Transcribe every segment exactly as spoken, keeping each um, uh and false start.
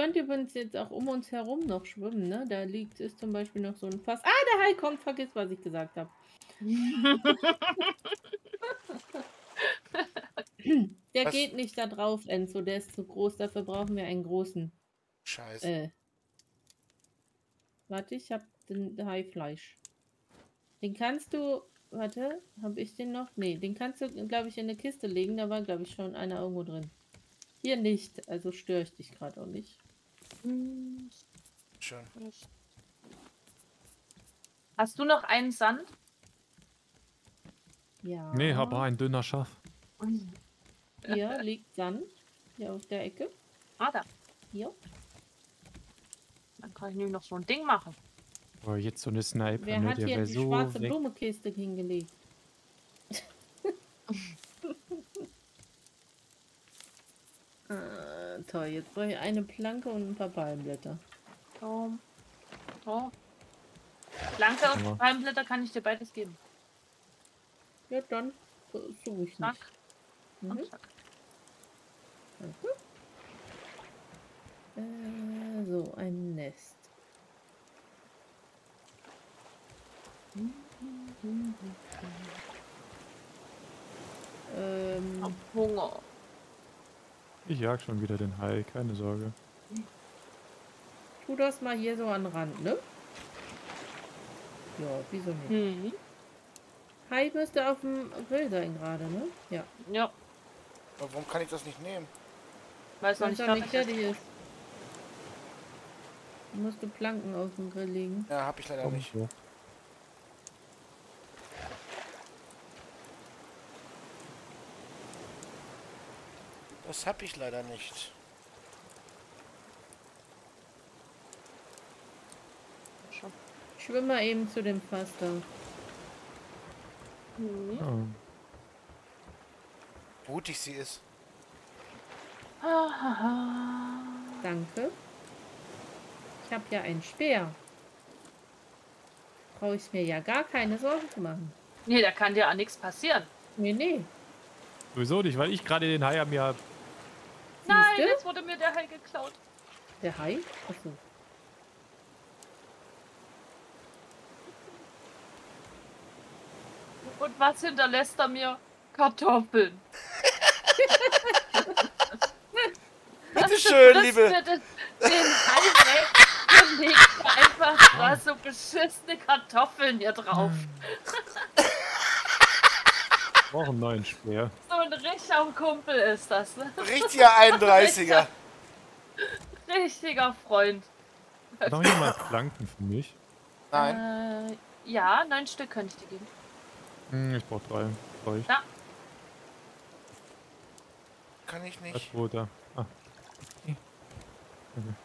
könnt übrigens jetzt auch um uns herum noch schwimmen, ne? Da liegt ist zum Beispiel noch so ein Fass. Ah, der Hai kommt, vergiss, was ich gesagt habe. Der Was? geht nicht da drauf, Enzo, der ist zu groß, dafür brauchen wir einen großen. Scheiße. Äh. Warte, ich hab den Haifleisch. Den kannst du, warte, habe ich den noch? Nee, den kannst du, glaube ich, in eine Kiste legen, da war, glaube ich, schon einer irgendwo drin. Hier nicht, also störe ich dich gerade auch nicht. Schön. Hast du noch einen Sand? Ja. Nee, aber ein dünner Schaf. Hier liegt Sand. Hier auf der Ecke. Ah, da. Hier. Dann kann ich nämlich noch so ein Ding machen. Oh, jetzt so eine Sniper, Wer ne? hat Der hier wäre die so schwarze weg. Blumenkiste hingelegt? ah, toll, jetzt brauche ich eine Planke und ein paar Palmblätter. So. So. Planke und Ja. Palmblätter kann ich dir beides geben. Ja, dann suche ich Zack. nicht. Mhm. Und zack. Danke. Äh, so, ein Nest. Ähm, Hab Hunger. Ich jag schon wieder den Hai, keine Sorge. tu das mal hier so an den Rand, ne? Ja, wieso nicht? Mhm. Hai müsste auf dem Grill sein gerade, ne? Ja. Ja, Aber warum kann ich das nicht nehmen? weil es noch Weil nicht es noch nicht fertig fertig ist. ist. Du musst du Planken auf dem Grill legen. Ja, hab ich leider Komm nicht. so. Das hab ich leider nicht. Schon. Schwimm mal eben zu dem Fass da. Mhm. Ja. Mutig sie ist. Ah, Danke. Ich habe ja einen Speer. Brauche ich mir ja gar keine Sorgen zu machen. nee, da kann dir auch nichts passieren. Nee, nee. Sowieso nicht, weil ich gerade den Hai an mir hab. Nein, Siehste? jetzt wurde mir der Hai geklaut. Der Hai? Achso. Und was hinterlässt er mir? Kartoffeln. Bitte schön, Frisst liebe. mir den, den Hai weg und legt einfach da so beschissene Kartoffeln hier drauf. Ich brauche einen neuen Speer. So ein richtiger Kumpel ist das, ne? Richtiger einunddreißiger. Richtiger Freund. Hat noch jemand Planken für mich? Nein. Äh, ja, neun Stück könnte ich dir geben. Hm, ich brauche drei. Brauch ich. Ja. Kann ich Was, nicht. wo da? Ah. Okay. Okay.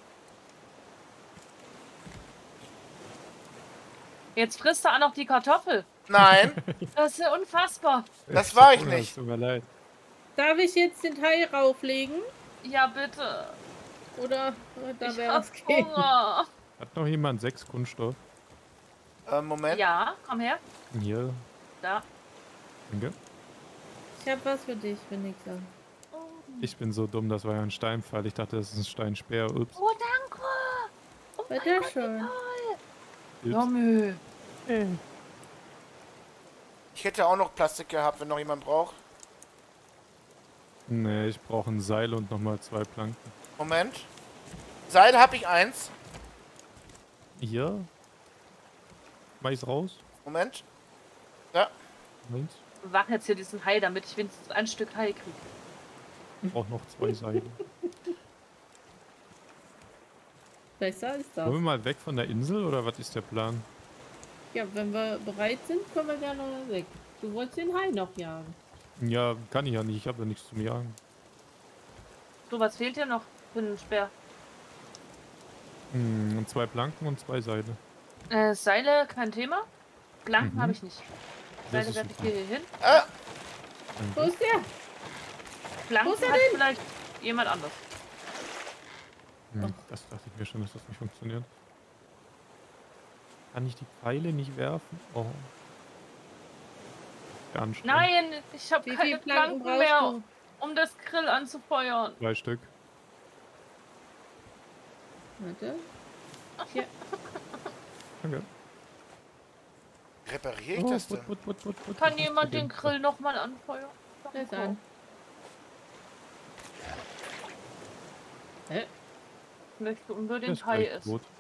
Jetzt frisst er auch noch die Kartoffel. Nein, Das ist ja unfassbar. das war ich Oh, nicht. Tut mir leid. Darf ich jetzt den Hai rauflegen? Ja, bitte. Oder äh, da Ich wäre hab was gehen? Hunger. Hat noch jemand sechs Kunststoff? Äh, Moment. Ja, komm her. Hier. Da. Danke. Ich habe was für dich, wenn ich sage. Ich bin so dumm, das war ja ein Steinpfeil. Ich dachte, das ist ein Steinspeer. Ups. Oh, danke. Oh mein Bitte Gott, schön. wie toll. Ups. Yummy. Ich hätte auch noch Plastik gehabt, wenn noch jemand braucht. Nee, ich brauche ein Seil und nochmal zwei Planken. Moment. Seil habe ich eins. Hier. Mach ich's raus? Moment. Ja. Moment. Wach jetzt hier diesen Hai, damit ich wenigstens ein Stück Hai kriege. Ich brauche noch zwei Seile. Besser ist das. Wollen wir mal weg von der Insel oder was ist der Plan? Ja, wenn wir bereit sind, können wir gerne weg. Du wolltest den Hai noch jagen. Ja, kann ich ja nicht. Ich habe ja nichts zum Jagen. So, was fehlt dir noch für einen Speer? Hm, und zwei Planken und zwei Seile. Äh, Seile, kein Thema. Planken Mhm. habe ich nicht. Das Seile ist werde ich super. hier hin. Ah, Wo ist der? Planken Wo ist er hat denn? vielleicht jemand anders. Hm, das dachte ich mir schon, dass das nicht funktioniert. Kann ich die Pfeile nicht werfen? Oh. Sehr anstrengend. Nein, ich habe Wie keine viele Planken Planken brauchst mehr, du? um das Grill anzufeuern. Zwei Stück. Warte. Hier. Danke. Repariere ich Oh, das put, denn? put, put, put, put. Kann Was jemand ist denn? den Grill nochmal anfeuern? Der ist an. Hä? Ich möchte Der unbedingt ist Hai gleich essen. tot.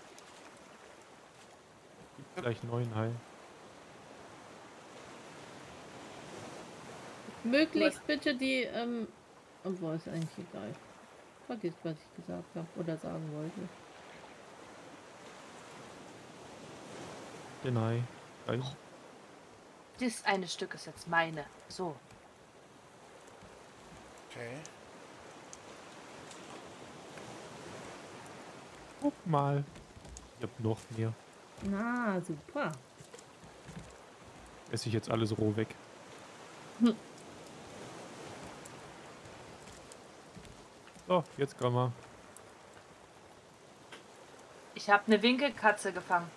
Gibt gleich neuen Hai. Möglichst bitte die, ähm, obwohl ist eigentlich egal. Vergiss, was ich gesagt habe oder sagen wollte. Den Hai. Gleich. Das eine Stück ist jetzt meine. So. Okay. Guck mal. Ich hab noch mehr. Na, super. Esse ich jetzt alles roh weg. Hm. So, jetzt kommen wir. Ich habe eine Winkelkatze gefangen.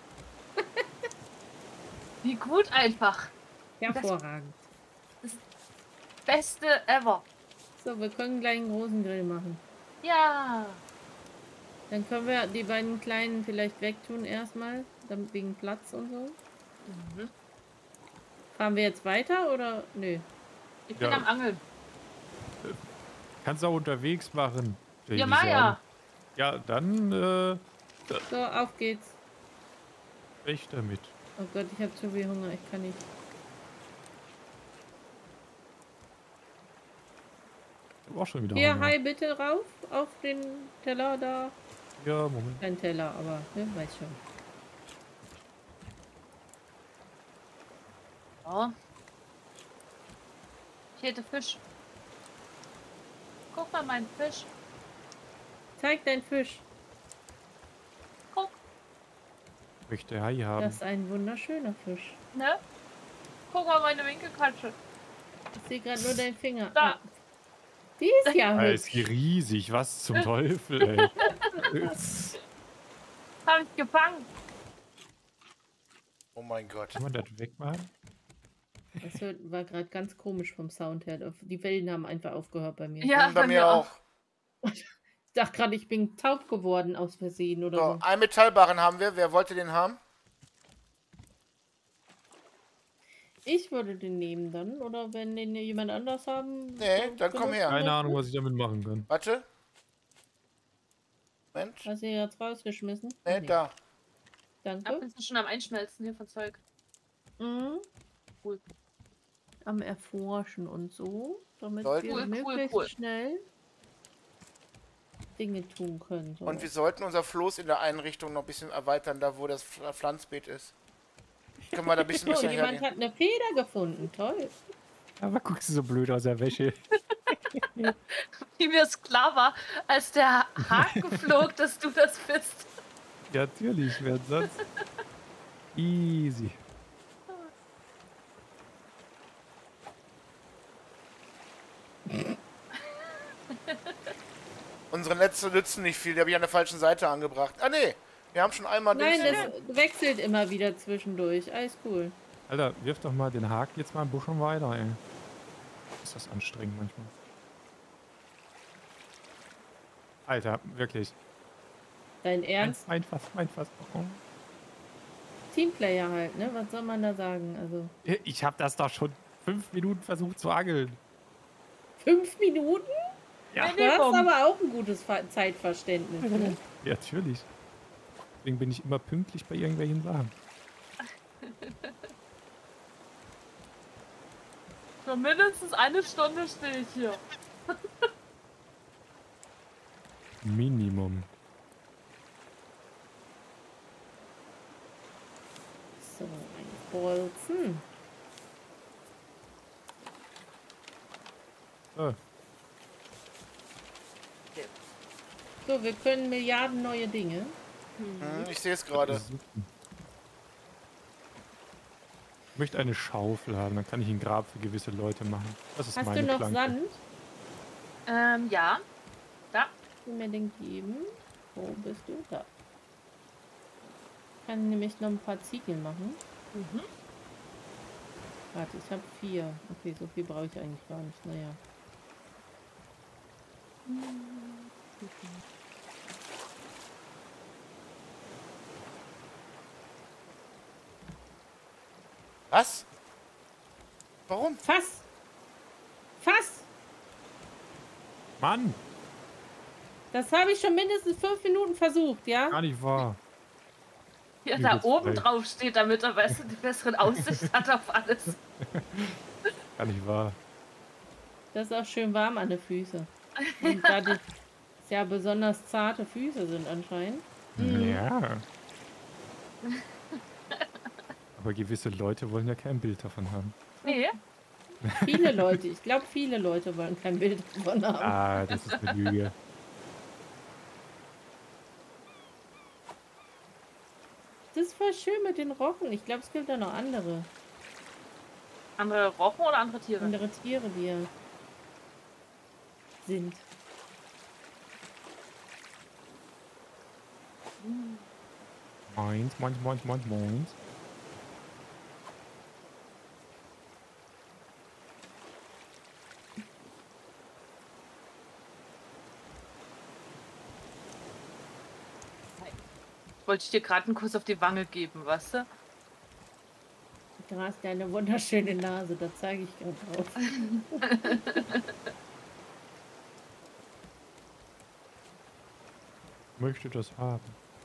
Wie gut einfach. Hervorragend. Beste ever. So, wir können gleich einen großen Grill machen. Ja. Dann können wir die beiden kleinen vielleicht wegtun erstmal, damit wegen Platz und so. Mhm. Fahren wir jetzt weiter oder nö? Ich bin Ja. am Angeln. Kannst du auch unterwegs machen. würde Ja, ich Maja. sagen. Ja, dann äh, So, auf geht's. echt damit. Oh Gott, ich habe zu viel Hunger, ich kann nicht. Ich hab auch schon wieder Hier, Hunger. hi, bitte rauf auf den Teller da. Ja, Moment. Kein Teller, aber ne, weiß schon. Oh. Ich hätte Fisch. Guck mal, mein Fisch. Zeig dein Fisch. Guck, Ich möchte Hai haben. Das ist ein wunderschöner Fisch. ne? Guck mal, meine Winkelkatze. Ich sehe gerade nur deinen Finger. Da. Ah. Die ist ja Ah, ist hübsch. hier riesig. Was zum Teufel, ey. Hab ich gefangen. Oh mein Gott. Kann man das wegmachen? Das hört- war gerade ganz komisch vom Sound her. Die Wellen haben einfach aufgehört bei mir. Ja, Bei mir auch. Ich dachte gerade, ich bin taub geworden aus Versehen oder So, so. einen Metallbarren haben wir. Wer wollte den haben? Ich würde den nehmen dann. Oder wenn den jemand anders haben. Nee, dann komm her. Keine Ahnung, was ich damit machen kann. Warte. Moment. Hast du jetzt rausgeschmissen? Nee, Nee. da. Ab Danke. ist schon am Einschmelzen hier von Zeug. Mhm. Cool. Am Erforschen und so. Damit Sollten- wir Cool, cool, möglichst cool. schnell Dinge tun können. So. Und wir sollten unser Floß in der Einrichtung noch ein bisschen erweitern, da wo das Pfl- Pflanzbeet ist. Können wir da ein bisschen Oh, besser jemand hergehen. hat eine Feder gefunden. Toll. Aber guckst du so blöd aus der Wäsche. Wie mir es klar war, als der Haken flog, dass du das bist. Ja, natürlich, wer sonst? Easy. Unsere Netze nützen nicht viel, die habe ich an der falschen Seite angebracht. Ah nee, wir haben schon einmal Nein, Dings- das wechselt immer wieder zwischendurch. Alles cool. Alter, wirf doch mal den Haken jetzt mal ein Busch weiter, ey. Ist das anstrengend manchmal. Alter, wirklich. Dein Mein, Ernst? mein Fass, mein Fass. Oh. Teamplayer halt, ne? Was soll man da sagen? Also Ich habe das doch schon fünf Minuten versucht zu angeln. fünf Minuten? Ja, Du hast aber auch ein gutes Ver Zeitverständnis. Ne? ja, natürlich. Deswegen bin ich immer pünktlich bei irgendwelchen Sachen. Für mindestens eine Stunde stehe ich hier. Minimum. So, ein Bolzen. So, So, wir können Milliarden neue Dinge. Hm, ich sehe es gerade. super. Ich möchte eine Schaufel haben, dann kann ich ein Grab für gewisse Leute machen. Das ist Hast meine du noch Planke. Sand? Ähm, ja. Da. Kannst du mir den geben? Wo bist du? Da. Ich kann nämlich noch ein paar Ziegel machen. Mhm. Warte, ich habe vier. Okay, so viel brauche ich eigentlich gar nicht. Naja. Was? Warum? Fass! Fass! Mann, Das habe ich schon mindestens fünf Minuten versucht, ja? gar nicht wahr. Hier Wie da wird's oben frei? drauf steht, damit er weißt du, die besseren Aussicht hat auf alles. Gar nicht wahr. Das ist auch schön warm an den Füßen. Und da die ja besonders zarte Füße sind anscheinend. Ja. Aber gewisse Leute wollen ja kein Bild davon haben. Nee, Viele Leute, ich glaube, viele Leute wollen kein Bild davon haben. Ah, das ist eine Lüge. Das ist voll schön mit den Rochen. Ich glaube, es gibt da noch andere. andere Rochen oder andere Tiere? Andere Tiere, die hier sind. Meins, meins, meins, meins, meins. Wollte ich dir gerade einen Kuss auf die Wange geben, weißt du? Du hast ja eine wunderschöne Nase, da zeige ich gerade drauf. Möchte das haben.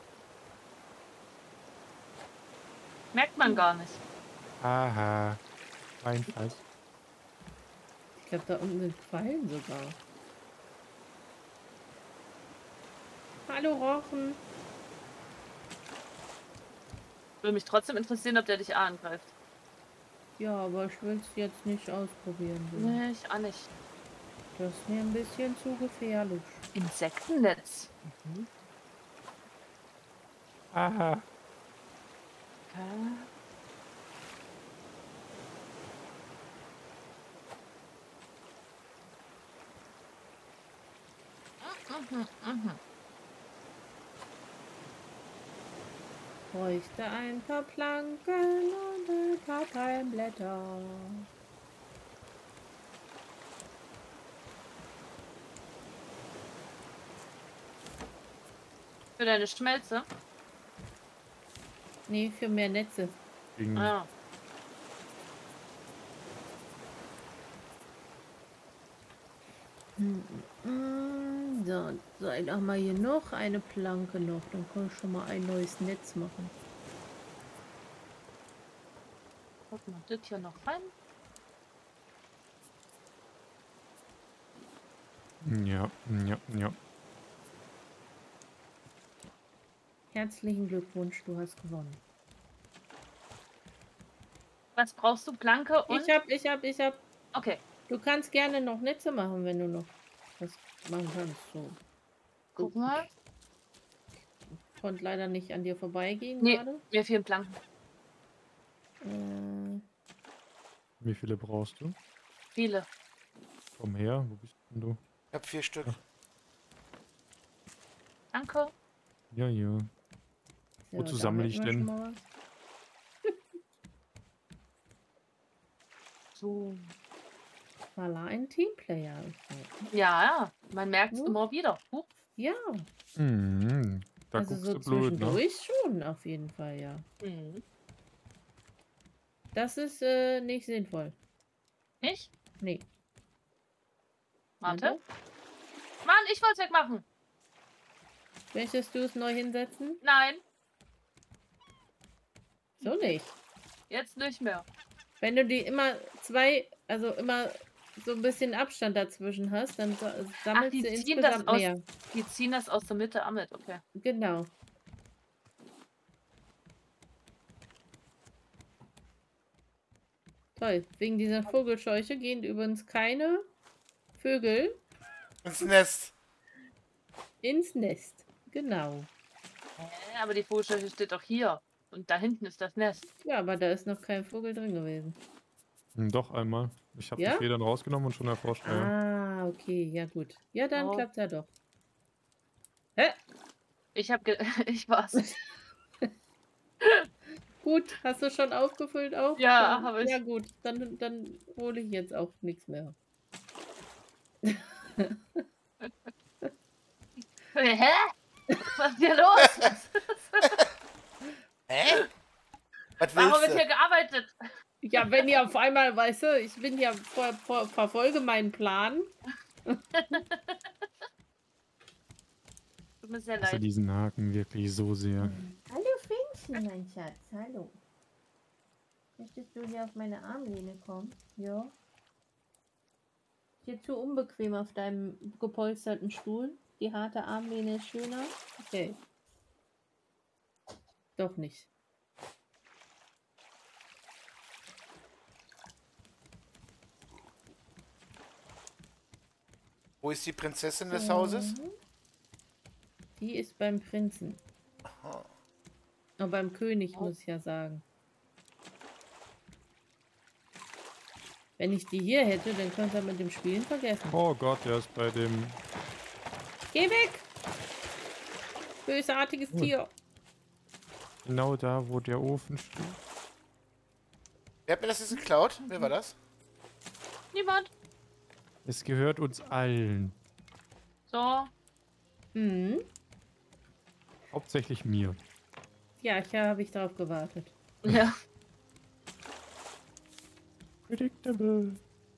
Merkt man gar nicht. Aha. Ein Fass. Ich glaube, da unten sind Quallen sogar. Hallo Rochen. Würde mich trotzdem interessieren, ob der dich angreift. Ja, aber ich will es jetzt nicht ausprobieren. So. Nee, ich auch nicht. Das ist mir ein bisschen zu gefährlich. Insektennetz. Aha. Okay. Mhm, mhm. Bräuchte ein paar Planken und ein paar Palmblätter. Für deine Schmelze? Nee, für mehr Netze. Gegen Ah, Hm, hm, So, soll ich auch mal hier noch eine Planke noch. Dann kann ich schon mal ein neues Netz machen. guck mal, das hier noch rein. Ja, ja, ja. Herzlichen Glückwunsch, du hast gewonnen. Was brauchst du? Planke und... Ich hab, ich hab, ich hab. Okay, Du kannst gerne noch Netze machen, wenn du noch was machen kannst. So. guck mal. Ich konnte leider nicht an dir vorbeigehen Nee, gerade. mir fehlen Planken. Äh, Wie viele brauchst du? Viele. Komm her, wo bist denn du? Ich habe vier Stück. Danke. Ja, ja. so, Wozu da sammle hätten ich wir denn? schon mal was. So. Voila, ein Teamplayer. ist. Ja, ja. Man merkt es Hm? immer wieder. Huch. Ja, Mhm. Da also guckst so du blöd, ne? zwischendurch schon auf jeden Fall, ja. Mhm. Das ist äh, nicht sinnvoll. Nicht? Nee. Warte. Mann, ich wollte es wegmachen. Möchtest du es neu hinsetzen? Nein, So nicht. jetzt nicht mehr. Wenn du die immer zwei, also immer so ein bisschen Abstand dazwischen hast, dann sa- sammelst die du ziehen das insgesamt aus- mehr. Die ziehen das aus der Mitte am mit. Okay. Genau. Toll. Wegen dieser Vogelscheuche gehen übrigens keine Vögel Ins Nest. ins Nest. Genau. Hä, aber die Vogelscheuche steht doch hier. Und da hinten ist das Nest. Ja, aber da ist noch kein Vogel drin gewesen. Hm, doch, einmal. Ich habe Ja? die Federn rausgenommen und schon erforscht. Ja. Ah, okay. Ja, gut. Ja, dann Oh. klappt ja doch. Hä? Ich hab ge ich war's. Gut, hast du schon aufgefüllt auch? Ja, Dann- habe ich. Ja, gut. Dann, dann hole ich jetzt auch nichts mehr. Hä? Was ist hier los? Hä? Was Warum willst wird du? hier gearbeitet? Ja, wenn ihr auf einmal, weißt du, ich bin ja vor, vor, verfolge meinen Plan. Tut mir sehr Ich hasse leid. diesen Haken wirklich so sehr. Hallo Fähnchen, mein Schatz, hallo. Möchtest du hier auf meine Armlehne kommen? Ja. Ist dir zu unbequem auf deinem gepolsterten Stuhl? Die harte Armlehne ist schöner? Okay. Doch nicht. Wo ist die Prinzessin des Hauses? Mhm. Die ist beim Prinzen. Aha. Aber beim König, muss ich ja sagen. Wenn ich die hier hätte, dann könnte er mit dem Spielen vergessen. Oh Gott, der ist bei dem... Geh weg! Bösartiges Gut. Tier. Genau da, wo der Ofen steht. Wer hat mir das jetzt geklaut? Wer war das? Niemand. Es gehört uns allen. So. Mhm. Hauptsächlich mir. Ja, ich habe ich darauf gewartet. Ja. Predictable.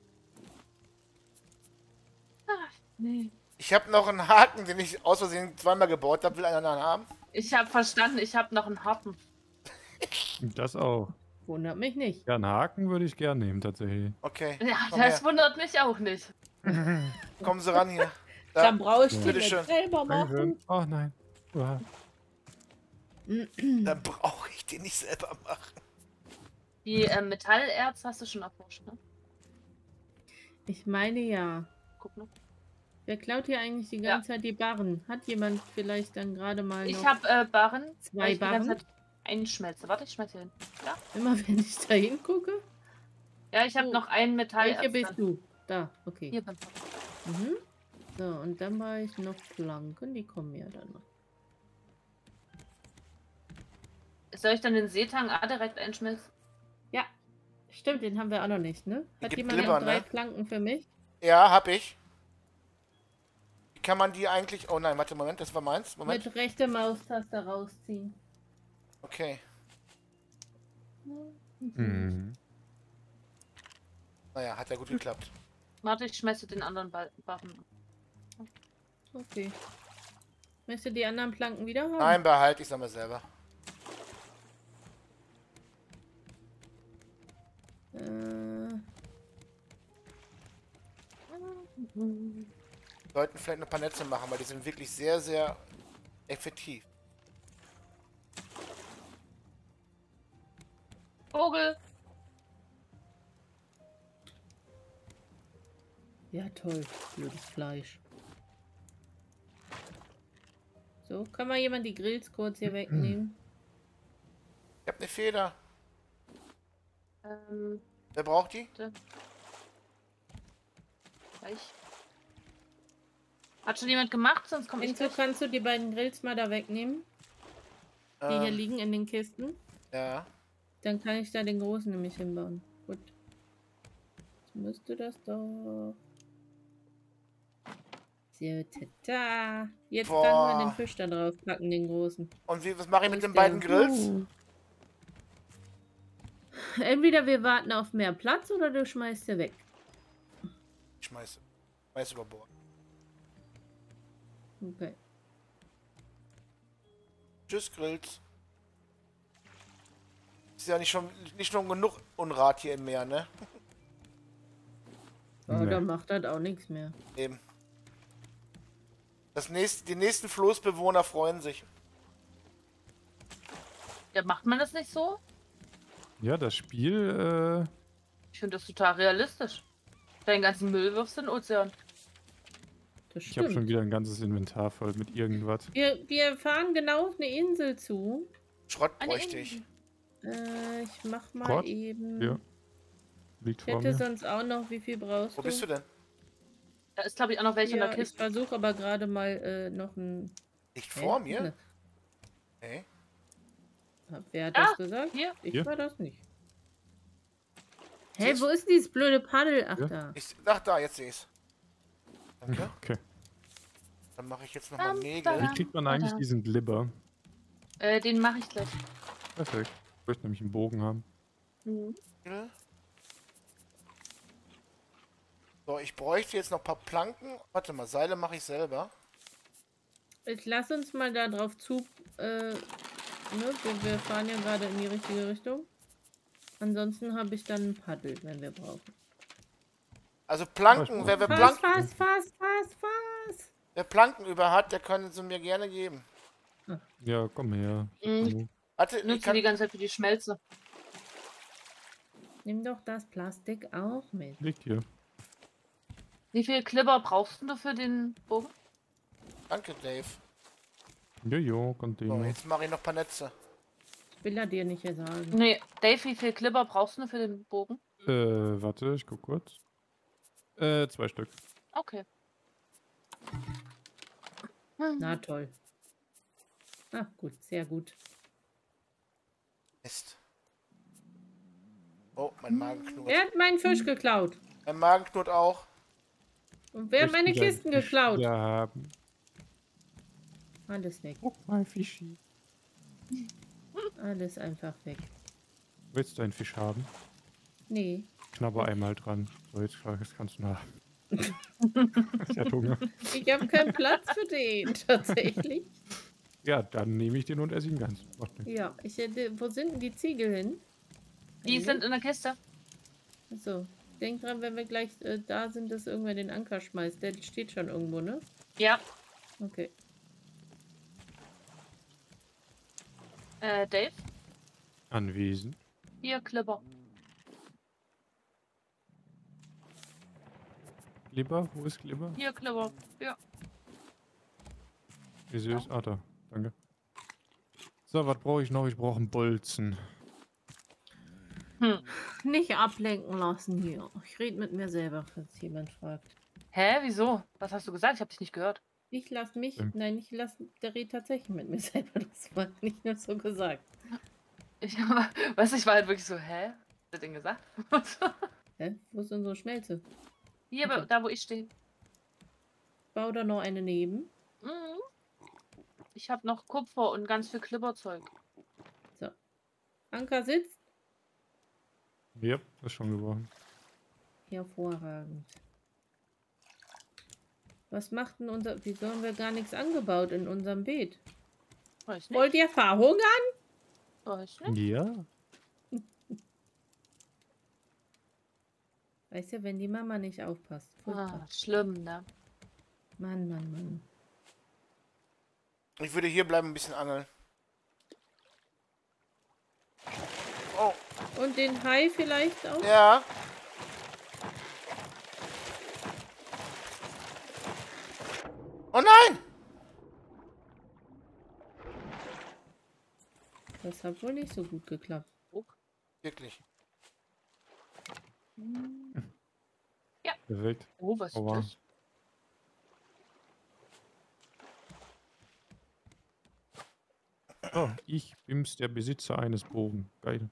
Ach, nee. Ich habe noch einen Haken, den ich aus Versehen zweimal gebaut habe. Will einer einen haben? Ich habe verstanden, ich habe noch einen Happen. Das auch. Wundert mich nicht. Ja, einen Haken würde ich gern nehmen, tatsächlich. Okay. Ja, Komm das her. wundert mich auch nicht. Kommen Sie ran hier. Da. Dann brauche ich die Bitteschön. nicht selber Dankeschön. machen. Oh nein. Uah. Dann brauche ich den nicht selber machen. Die äh, Metallerz hast du schon erforscht, ne? Ich meine ja. Guck noch. Wer klaut hier eigentlich die ganze Zeit die Barren? Hat jemand vielleicht dann gerade mal Ich noch habe äh, Barren. zwei weil ich die ganze Barren? Zeit einschmelze. Warte, ich schmelze hin. Ja, Immer wenn ich da hingucke? ja ich habe Oh. noch einen Metallerz. Welche bist dann. du? Da, okay. Hier beim Mhm. So, und dann mache ich noch Planken. Die kommen ja dann noch. Soll ich dann den Seetang A direkt einschmelzen? Ja, stimmt, den haben wir auch noch nicht, ne? Die Hat gibt jemand Glibber, noch drei ne? Planken für mich? Ja, hab ich. Wie kann man die eigentlich... Oh nein, warte, Moment, das war meins. Moment. Mit rechter Maustaste rausziehen. Okay. Hm. Naja, hat ja gut geklappt. Warte, ich schmeiße den anderen Ball- Barren. Okay. Möchtest du die anderen Planken wieder haben? Nein, behalte ich sag mal selber. Äh, Sollten vielleicht noch ein paar Netze machen, weil die sind wirklich sehr, sehr effektiv. Vogel! ja, toll. Blödes Fleisch. So, kann mal jemand die Grills kurz hier wegnehmen? Ich hab eine Feder. Ähm, Wer braucht die? gleich. Hat schon jemand gemacht, sonst komme ich Enzo, gleich. kannst du die beiden Grills mal da wegnehmen, die hier Ähm, liegen in den Kisten? ja. Dann kann ich da den großen nämlich hinbauen. Gut. Jetzt müsste das doch... So, tata. Jetzt Boah. kann man den Fisch da drauf packen, den großen. Und wie, was mache ich Wo mit ist den der? beiden Grills? Uh. Entweder wir warten auf mehr Platz oder du schmeißt sie weg. Ich schmeiße. Schmeiß über Bord. Okay. Tschüss, Grills. Ist ja nicht schon, nicht schon genug Unrat hier im Meer, ne? Oh, Nee. dann macht das auch nichts mehr. Eben. Das nächste, die nächsten Floßbewohner freuen sich. Ja, macht man das nicht so? Ja, das Spiel, äh, Ich finde das total realistisch. Deinen ganzen Müll wirfst du in den Ozean. Das ich habe stimmt. schon wieder ein ganzes Inventar voll mit irgendwas. Wir, wir fahren genau auf eine Insel zu. Schrott Eine bräuchte ich. Äh, ich mach mal Gott, eben. ja. Liegt Ich vor hätte mir. sonst auch noch, wie viel brauchst Wo du? bist du denn? Da ist, glaube ich, auch noch welche in Ja, der ich Kiste. versuche aber gerade mal äh, noch ein. Nicht Hä? vor mir? Ne. Okay. Wer hat Ah, das gesagt? Hier. Ich Hier. war das nicht. Hier Hä, ist- wo ist dieses blöde Paddel? Ach Ja. da. Ich, ach da, jetzt sehe ich's. Danke. Okay. Dann mache ich jetzt nochmal Bam, Nägel. bam. Wie kriegt man eigentlich Oder- diesen Glibber? Äh, den mache ich gleich. Perfekt. Ich möchte nämlich einen Bogen haben. Mhm. So, ich bräuchte jetzt noch ein paar Planken. Warte mal, Seile mache ich selber. Ich lass uns mal da drauf zu. Äh, ne? wir, wir fahren ja gerade in die richtige Richtung. Ansonsten habe ich dann ein Paddel, wenn wir brauchen. Also Planken, wer, wer, Fass, Planken, fass, fass, fass, fass. wer Planken über hat, der kann sie mir gerne geben. Ja, komm her. Mhm. Warte, Ich ich nutze kann, die ganze Zeit für die Schmelze. Nimm doch das Plastik auch mit. Liegt hier. Wie viel Klipper brauchst du für den Bogen? danke, Dave. Jojo, So, Container. jetzt mache ich noch ein paar Netze. Ich will er dir nicht hier sagen. Nee, Dave, wie viel Klipper brauchst du für den Bogen? Äh, warte, ich guck kurz. Äh, zwei Stück. Okay. Na toll. Ah, gut, sehr gut. Mist. Oh, mein Magen knurrt. Wer hat meinen Fisch geklaut? Mein Magen knurrt auch. Und wer hat meine Möchten Sie einen Kisten Fisch geklaut? wieder haben? Alles weg. Guck mal, Fischi. Alles einfach weg. Willst du einen Fisch haben? Nee. Knabber einmal dran. So, jetzt, jetzt kannst du nach. Ich hab Hunger. Ich habe keinen Platz für den, tatsächlich. Ja, dann nehme ich den und esse ihn ganz. Macht nichts. Ja, ich hätte. Wo sind denn die Ziegel hin? Die sind in der Kiste. Achso. Denk dran, wenn wir gleich äh, da sind, dass irgendwer den Anker schmeißt. Der steht schon irgendwo, ne? Ja. Okay. Äh, Dave, Anwesend. hier Klipper. Glibber? Wo ist Glibber? Hier Klipper. Ja. Wie süß. Ah, da. Danke. So, was brauche ich noch? Ich brauche einen Bolzen. Hm. Nicht ablenken lassen hier. Ich rede mit mir selber, falls jemand fragt. Hä, wieso? Was hast du gesagt? Ich habe dich nicht gehört. Ich lasse mich. Ähm. Nein, ich lasse. Der redet tatsächlich mit mir selber. Das war nicht nur so gesagt. Ich, was, ich war halt wirklich so, hä? Was hat er denn gesagt? Hä? Wo ist unsere Schmelze? Hier, Okay. da wo ich stehe. Bau da noch eine neben. Mhm. Ich habe noch Kupfer und ganz viel Klipperzeug. Anker sitzt. Ja, ist schon geworden. Hervorragend. Was macht denn unser... Wieso haben wir gar nichts angebaut in unserem Beet? Weiß nicht. Wollt ihr verhungern? Weiß nicht. Ja. Weißt du, wenn die Mama nicht aufpasst. Furchtbar. Ah, schlimm, ne? Mann, Mann, Mann. Ich würde hier bleiben, ein bisschen angeln. Oh, Und den Hai vielleicht auch? ja. Oh nein! Das hat wohl nicht so gut geklappt. Wirklich. Perfekt. Oh, was Aua. ist das? Oh, ich bin's, der Besitzer eines Bogen. Geil.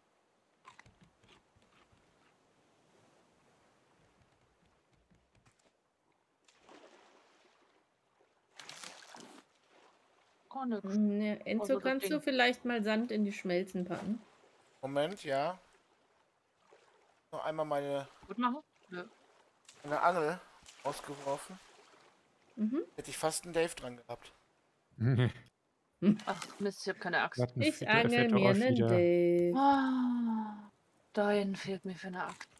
Oh, nix. Hm, ja, Enzo, Also das kannst du Ding. vielleicht mal Sand in die Schmelzen packen? Moment, ja. Noch einmal meine, Gut machen? Nö. meine Angel ausgeworfen. Mhm. Hätte ich fast einen Dave dran gehabt. Ach, Mist, ich habe keine Axt. Hat ein Ich fetter- angel fetter mir Oschi einen da. Dave. Ah, dahin fehlt mir für eine Axt.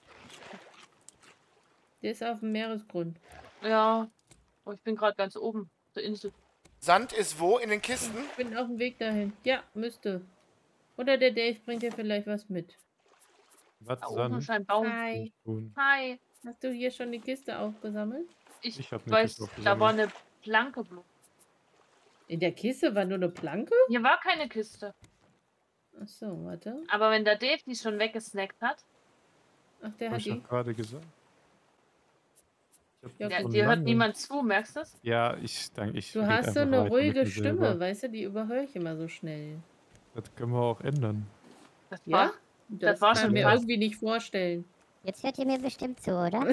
Der ist auf dem Meeresgrund. Ja, aber ich bin gerade ganz oben, auf der Insel. Sand ist wo? In den Kisten? Ich bin auf dem Weg dahin. Ja, müsste. Oder der Dave bringt dir vielleicht was mit. Was Da oben Sand? ist ein Baum. Hi. tun? Hi. Hast du hier schon die Kiste aufgesammelt? Ich, Ich hab eine weiß, Kiste aufgesammelt. da war eine Planke bloß. In der Kiste war nur eine Planke? Hier war keine Kiste. Achso, warte. Aber wenn der Dave die schon weggesnackt hat, Ach, der Hab hat ich doch die. gerade gesagt. Ich hab Ja, die der, schon dir hört lange- niemand zu, merkst du es? Ja, ich denke, ich. Du red hast so einfach eine weiter mit ruhige mir Stimme, selber. weißt du, die überhöre ich immer so schnell. Das können wir auch ändern. Das Ja? war, Das, war kann schon ich mir fast. irgendwie nicht vorstellen. Jetzt hört ihr mir bestimmt zu, oder?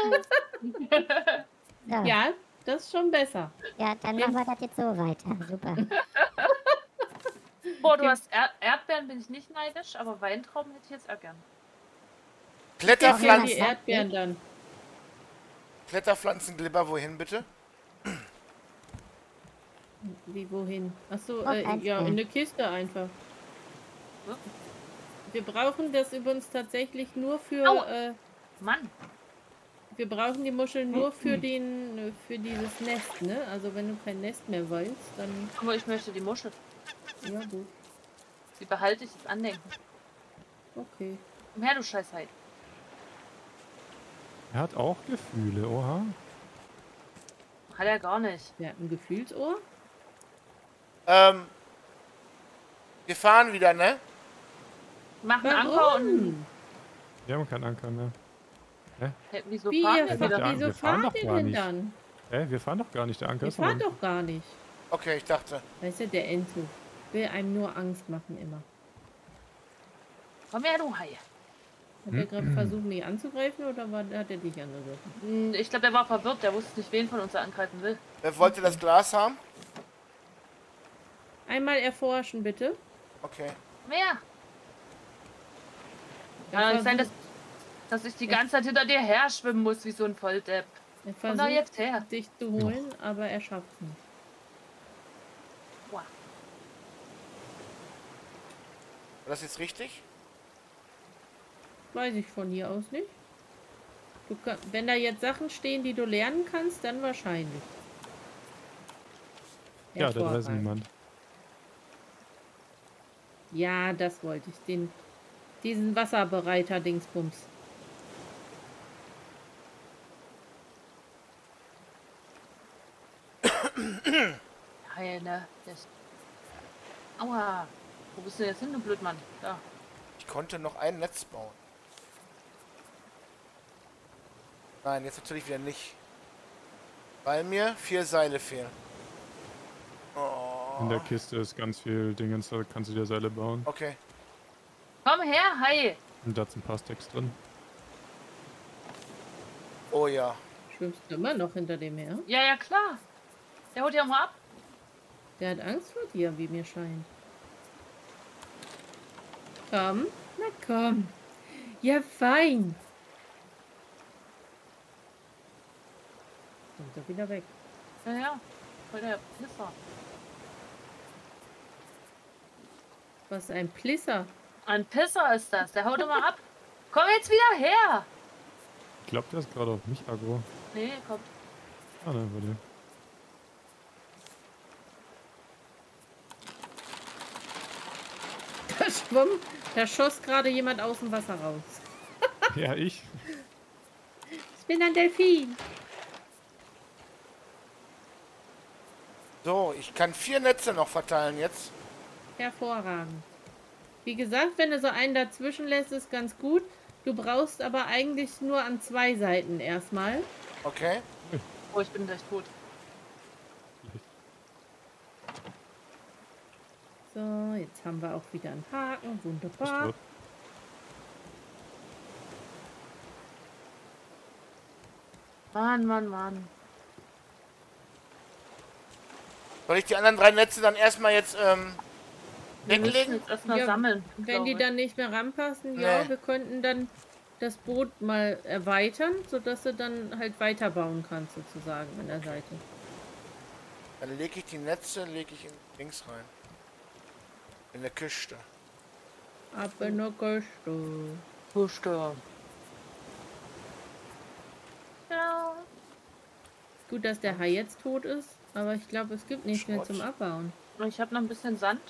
So. Ja, das ist schon besser. Ja, dann machen wir das jetzt so weiter. Super. Boah, du hast er Erdbeeren, bin ich nicht neidisch, aber Weintrauben hätte ich jetzt auch gern. Die Kletterpflanzen, Erdbeeren dann. Kletterpflanzenglibber, wohin bitte? Wie, wohin? Achso, Noch äh, eins ja, mehr. in eine Kiste einfach. Ja. Wir brauchen das übrigens tatsächlich nur für, Aua. äh, Mann. wir brauchen die Muscheln nur für den, äh, für dieses Nest, ne? Also wenn du kein Nest mehr willst, dann, Aber ich möchte die Muschel. ja gut, Die behalte ich jetzt andenken. okay. Komm her, du Scheißheit. Er hat auch Gefühle, oha. Hat er gar nicht. Wer hat ein Gefühlsohr? Ähm, wir fahren wieder, ne? Mach einen Anker und... Warum? Wir haben keinen Anker mehr. Hä, wieso Wie, fahren ihr wir fahr- wieder? Ja, wieso wir fahren fahrt doch ihr gar denn nicht. dann? Hä, wir fahren doch gar nicht. Der Anker Wir ist noch fahren unten. doch gar nicht. Okay, ich dachte. Weißt du, der Enzo will einem nur Angst machen immer. Komm her, du Hai. Hat er gerade versucht, mich anzugreifen oder war, hat er dich angegriffen? Hm, Ich glaube, der war verwirrt. Der wusste nicht, wen von uns er angreifen will. Wer wollte das Glas haben? Einmal erforschen, bitte. Okay. Komm her. Er Kann doch nicht sein, dass, versucht- dass ich die ganze Zeit hinter dir her schwimmen muss, wie so ein Volldepp. er Komm da versucht, jetzt her. dich zu holen, aber er schafft es nicht. Wow. War das jetzt richtig? Weiß ich von hier aus nicht. Du kann, wenn da jetzt Sachen stehen, die du lernen kannst, dann wahrscheinlich. Ja, da weiß Hervorragend. niemand. Ja, das wollte ich. Den, diesen Wasserbereiter-Dingsbums. Hai, ne? Das... Aua. Wo bist du jetzt hin, du Blödmann? Da. Ich konnte noch ein Netz bauen. Nein, jetzt natürlich wieder nicht. Weil mir vier Seile fehlen. Oh. In der Kiste ist ganz viel Dingens, da kannst du dir Seile bauen. Okay. Komm her, Hai. Und da ist ein paar Stacks drin. Oh ja. Schwimmst du immer noch hinter dem her? Ja, ja, klar. Der holt ja mal ab. Der hat Angst vor dir, wie mir scheint. Komm, na komm. Ja, fein. Kommt er wieder weg. Ja, ja. Voll der Pisser. Was ein Plisser. Ein Pisser ist das. Der haut immer ab. Komm jetzt wieder her. Ich glaube, der ist gerade auf mich aggro. Nee, kommt. Ah, nein, bei dir. Da schwamm, da schoss gerade jemand aus dem Wasser raus. Ja, ich. Ich bin ein Delfin. So, ich kann vier Netze noch verteilen jetzt. Hervorragend. Wie gesagt, wenn du so einen dazwischen lässt, ist ganz gut. Du brauchst aber eigentlich nur an zwei Seiten erstmal. Okay. Oh, ich bin gleich tot. So, jetzt haben wir auch wieder einen Haken. Ist Wunderbar. tot. Mann, Mann, Mann. Soll ich die anderen drei Netze dann erstmal jetzt ähm, Wir müssen weglegen? jetzt erstmal Ja, sammeln. Wenn die glaube ich. dann nicht mehr ranpassen, ja, Nee. wir könnten dann das Boot mal erweitern, sodass du dann halt weiterbauen kannst, sozusagen an der Seite. Dann lege ich die Netze, lege ich in links rein. In der Kiste. Ab in der Küste. Huste. Ja. Gut, dass der Hai jetzt tot ist, aber ich glaube, es gibt nichts mehr Schrott. zum Abbauen. Ich habe noch ein bisschen Sand.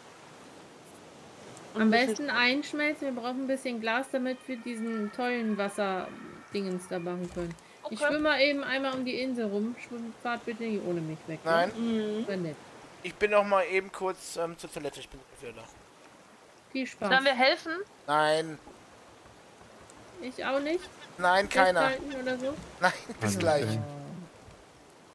Und Am ein bisschen- besten einschmelzen. Wir brauchen ein bisschen Glas, damit wir diesen tollen Wasserdingens da machen können. Ich Okay. schwimme mal eben einmal um die Insel rum. Schwimmt, fahrt bitte nicht ohne mich weg. Nein, Mhm. Ja? Wäre nett. ich bin noch mal eben kurz ähm, zur Toilette. Ich bin wieder da. Viel Spaß. Sollen wir helfen? Nein, Ich auch nicht. nein, keiner. Festhalten oder so. Nein, bis Also, gleich. okay. Oh.